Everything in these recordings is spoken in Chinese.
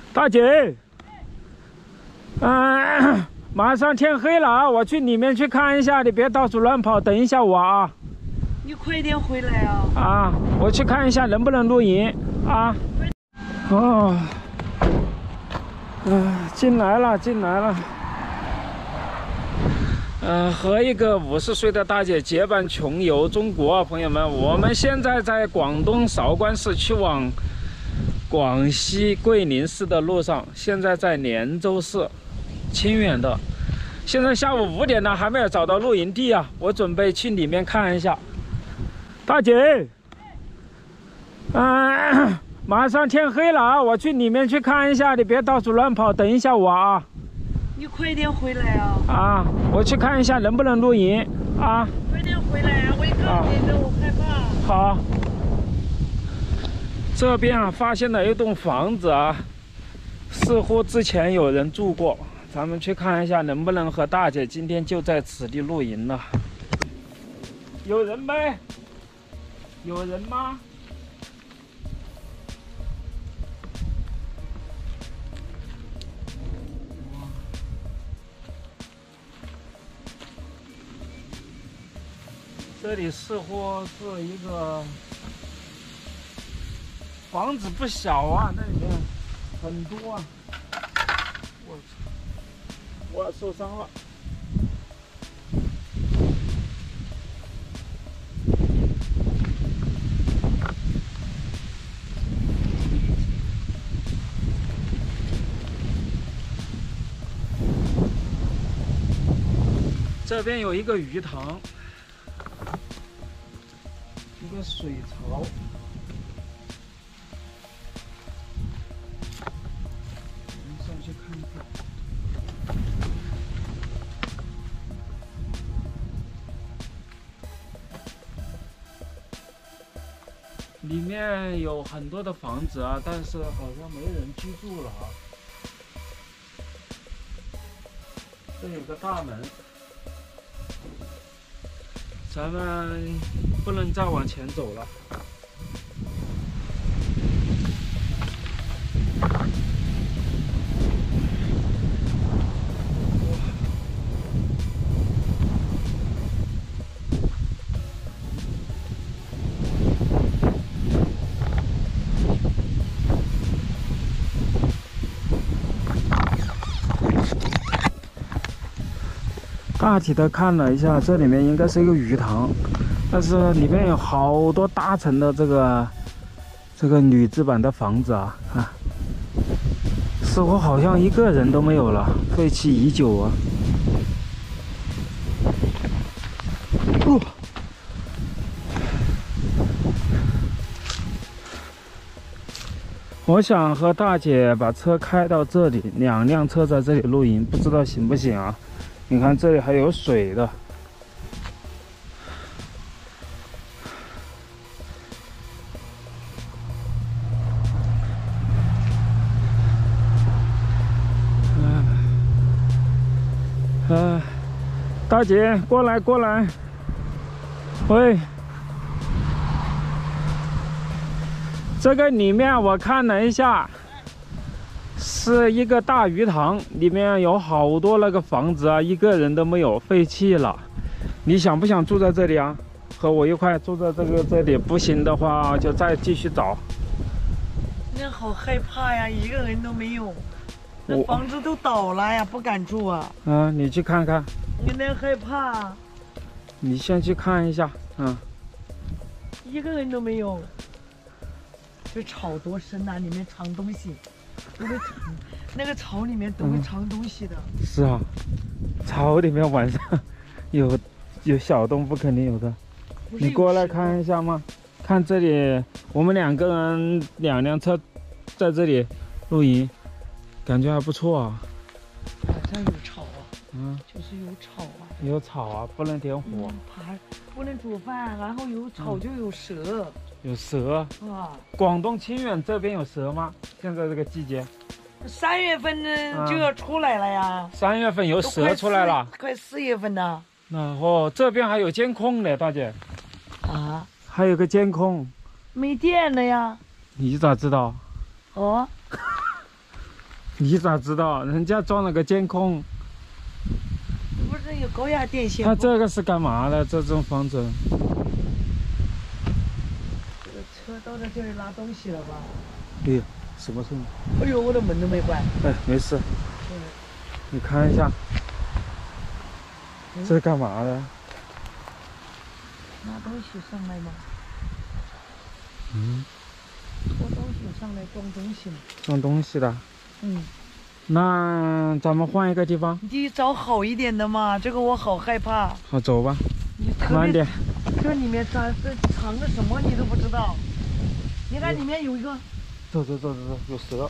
大姐，马上天黑了啊，我去里面去看一下，你别到处乱跑，等一下我啊。 你快点回来啊！ 啊，我去看一下能不能露营啊。哦，进来了，进来了。和一个50岁的大姐结伴穷游中国啊，朋友们，我们现在在广东韶关市去往广西桂林市的路上，现在在连州市清远的。现在下午5点了，还没有找到露营地啊，我准备去里面看一下。大姐，马上天黑了啊，我去里面去看一下，你别到处乱跑，等一下我啊。 你快点回来啊！ 啊，我去看一下能不能露营啊。 快点回来啊！我一看见的，我害怕。 好，这边啊发现了一栋房子啊，似乎之前有人住过，咱们去看一下能不能和大姐今天就在此地露营了。有人没？有人吗？这里似乎是一个房子，不小啊，那里面很多啊。我受伤了。这边有一个鱼塘。一个水槽，我们上去看看。里面有很多的房子啊，但是好像没人居住了啊。这有个大门。咱们不能再往前走了。大体的看了一下，这里面应该是一个鱼塘，但是里面有好多大层的这个铝制板的房子啊，似乎好像一个人都没有了，废弃已久啊。我想和大姐把车开到这里，2辆车在这里露营，不知道行不行啊？你看这里还有水的。大姐，过来过来。喂，这个里面我看了一下，是一个大鱼塘，里面有好多那个房子啊，一个人都没有，废弃了。你想不想住在这里啊？和我一块住在这里，不行的话就再继续找。 那好害怕呀，一个人都没有，那房子都倒了呀，不敢住啊。 你去看看。 有点害怕。 你先去看一下， 一个人都没有。这草多深呐，里面藏东西，都会藏，那个草里面都会藏东西的。 是啊，草里面晚上有小动物，肯定有的。你过来看一下吗？看这里，我们2个人2辆车在这里露营，感觉还不错啊。 好像有草啊，就是有草啊。 有草啊，不能点火。 不能煮饭，然后有草就有蛇。 有蛇啊！ 广东清远这边有蛇吗？现在这个季节 ，3月份呢就要出来了呀。 3月份有蛇出来了， 快4月份了。 这边还有监控呢，大姐。 啊？ 还有个监控。 没电了呀。 你咋知道？ 你咋知道？人家装了个监控。 不是有高压电线？ 他这个是干嘛的？这种房子？ 这个车到了这里拉东西了吧？ 哎呀，什么声音？ 哎呦，我的门都没关。 哎，没事。你看一下，这是干嘛的？ 拿东西上来吗？ 嗯， 拖东西上来装东西嘛。 装东西的。 嗯。 那咱们换一个地方。 你找好一点的嘛，这个我好害怕。 好，走吧。 你慢点。 这里面藏着什么你都不知道。你看里面有一个。 走，有蛇。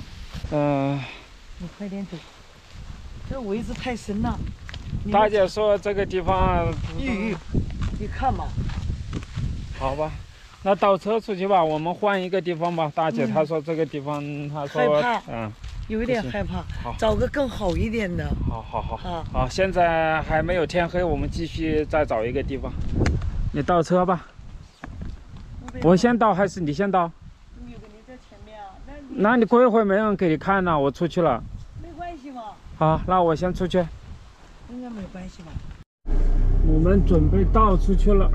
你快点走。这位置太深了。 大姐说这个地方。 你看嘛。 好吧，那倒车出去吧，我们换一个地方吧。大姐她说这个地方，她说害怕，有一点害怕。好，找个更好一点的。好， 现在还没有天黑，我们继续再找一个地方。你倒车吧。我先倒还是你先倒？ 你在前面啊？ 那你过一会儿没人给你看呢，我出去了。 没关系嘛。 好，那我先出去。 应该没关系吧？ 我们准备倒出去了。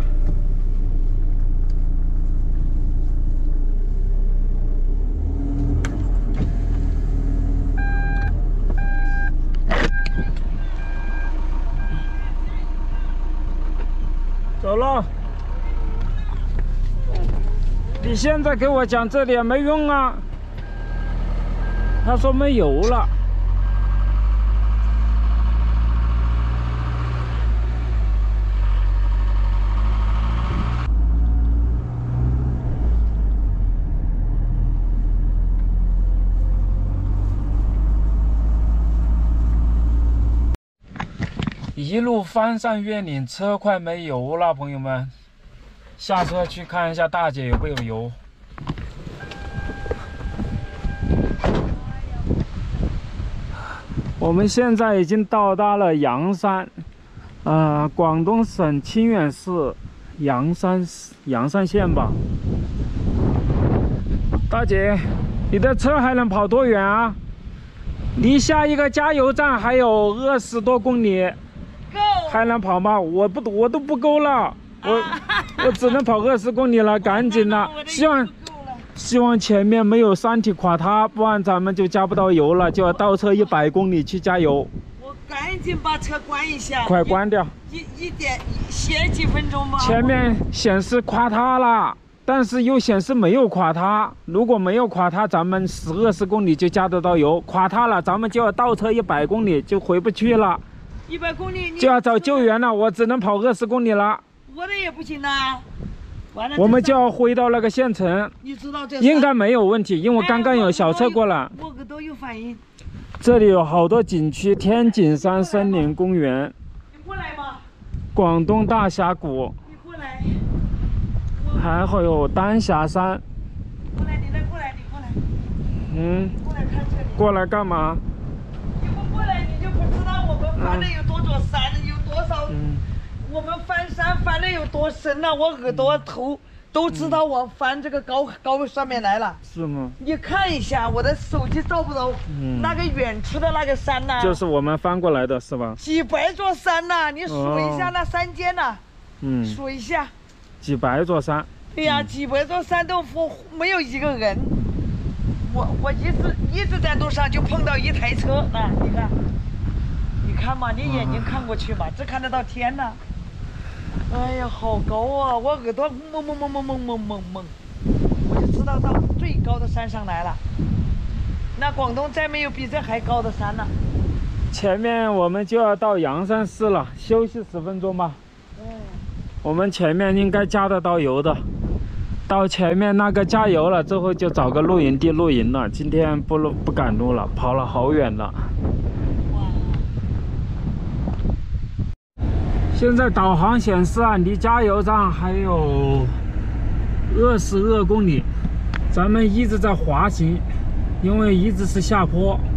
走了。你现在给我讲这里也没用啊。他说没油了。一路翻山越岭，车快没油了，朋友们，下车去看一下大姐有没有油。我们现在已经到达了阳山，广东省清远市阳山县吧。大姐，你的车还能跑多远啊？离下一个加油站还有20多公里。还能跑吗？我都不够了，我只能跑20公里了，赶紧了！希望前面没有山体垮塌，不然咱们就加不到油了，就要倒车100公里去加油。 我赶紧把车关一下， 快关掉！ 歇几分钟吧。 前面显示垮塌了，但是又显示没有垮塌。如果没有垮塌，咱们10-20公里就加得到油；垮塌了，咱们就要倒车100公里，就回不去了。 100公里就要找救援了，我只能跑20公里了。 我的也不行啦。完了， 我们就要回到那个县城。 你知道这应该没有问题，因为刚刚有小车过来。 我都有反应。 这里有好多景区，天井山森林公园。 你过来吧。 广东大峡谷。 你过来。 还有丹霞山。 过来，你过来。过来看这里。 过来干嘛？ 你不过来，你就不知道我们翻了有多座山，有多少。我们翻山翻的有多深了，我耳朵头都知道我翻这个高上面来了。 是吗？ 你看一下，我的手机照不着那个远处的那个山呐。 就是我们翻过来的是吧？ 几百座山呐，你数一下那山间呐。数一下。 几百座山。 对呀，几百座山都没有一个人。我一直在路上就碰到一台车，你看嘛，你眼睛看过去嘛，只看得到天呐。哎呀，好高啊！我耳朵蒙，我就知道到最高的山上来了。那广东再没有比这还高的山了。 前面我们就要到阳山市了，休息10分钟吧。我们前面应该加得到油的。到前面那个加油了之后，就找个露营地露营了。今天不赶路了，跑了好远了。现在导航显示啊，离加油站还有22公里，咱们一直在滑行，因为一直是下坡。